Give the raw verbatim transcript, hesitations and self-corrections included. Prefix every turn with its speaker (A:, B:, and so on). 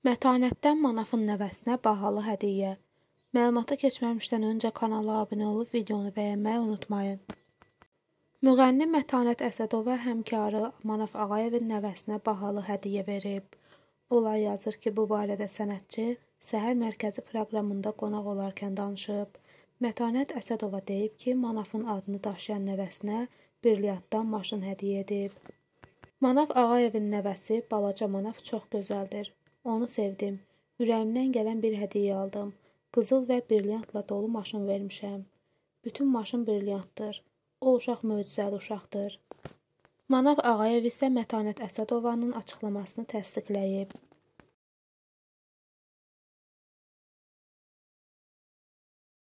A: Mətanətdən Manafın nəvəsinə bahalı hədiyyə. Məlumata keçməmişdən öncə kanala abunə olub videonu bəyənməyi unutmayın. Müğənni Mətanət Əsədova həmkarı Manaf Ağayevin nəvəsinə bahalı hədiyyə verib. Olay yazır ki, bu barədə sənətçi Səhər Mərkəzi proqramında qonaq olarkən danışıb. Mətanət Əsədova deyib ki, Manafın adını daşıyan nəvəsinə brilyantdan maşın hədiyyə edib. Manaf Ağayevin nəvəsi Balaca Manaf çox gözəldir. Onu sevdim. Ürəyimdən gələn bir hədiyyə aldım. Qızıl və brilyantla dolu maşın vermişəm. Bütün maşın brilyantdır. O uşaq möcüzəli uşaqdır. Manaf Ağayev isə Mətanət Əsədovanın açıqlamasını təsdiqləyib.